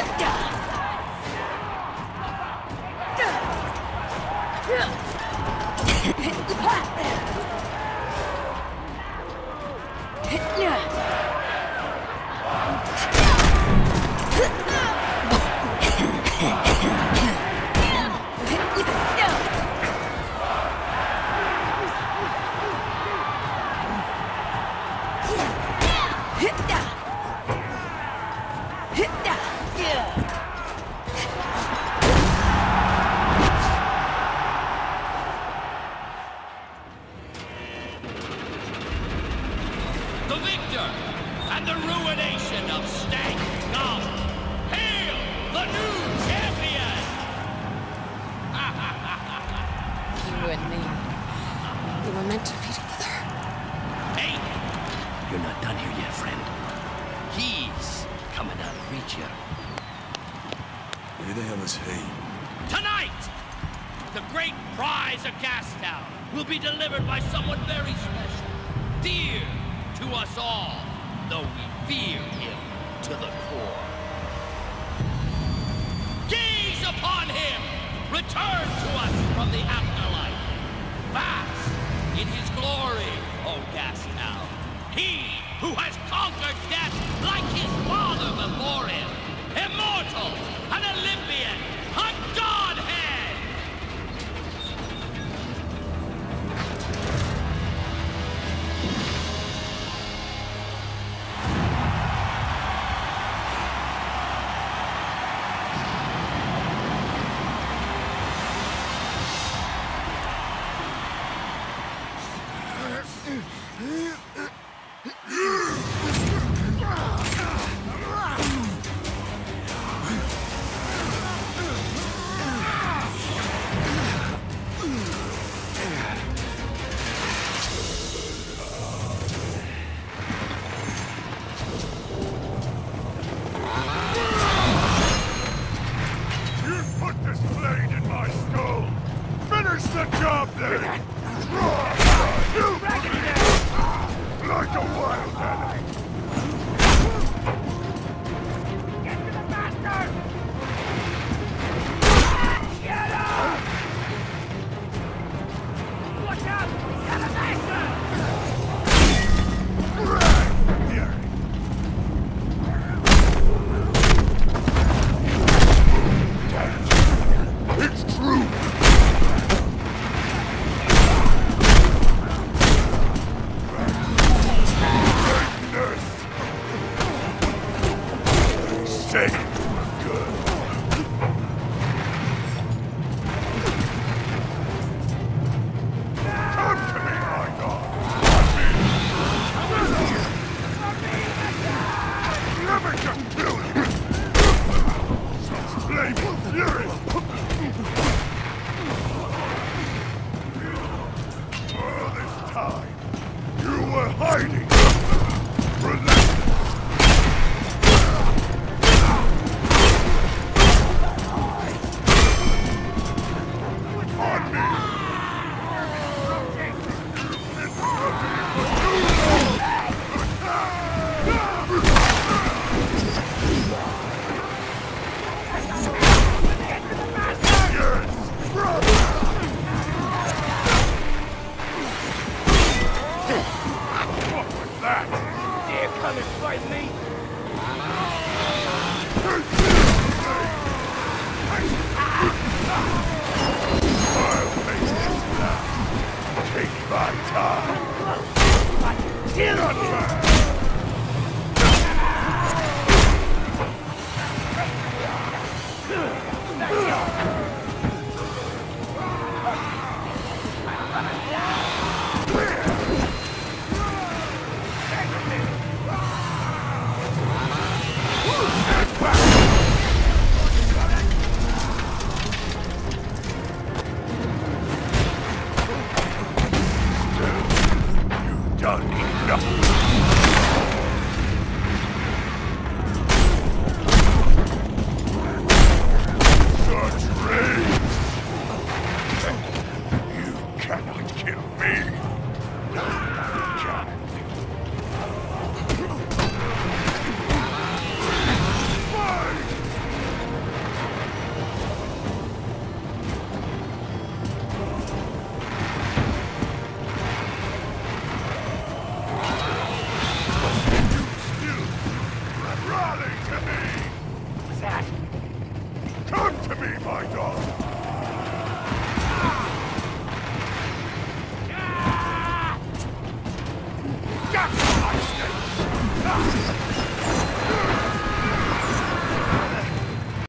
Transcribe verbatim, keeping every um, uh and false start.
The victor and the ruination of Stank Goblin. Hail the new champion! You and me, we were meant to be together. Hey! You're not done here yet, friend. He's coming out of reach here. Where the hell is he? Tonight! The great prize of Gastown will be delivered by someone very special. Dear to us all, though we fear him to the core. Gaze upon him! Return to us from the afterlife. Bask in his glory, O Gastown. He who has conquered death like his father before him. Immortal!